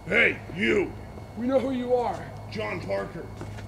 Hey, you! We know who you are. John Parker.